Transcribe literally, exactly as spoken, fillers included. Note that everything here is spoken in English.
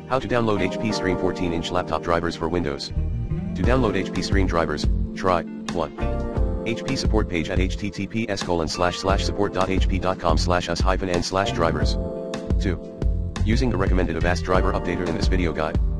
How to download H P Stream fourteen inch laptop drivers for Windows. To download H P Stream drivers, try one. H P support page at https colon slash slash support.hp.com slash us hyphen n slash drivers. two. Using the recommended Avast driver updater in this video guide.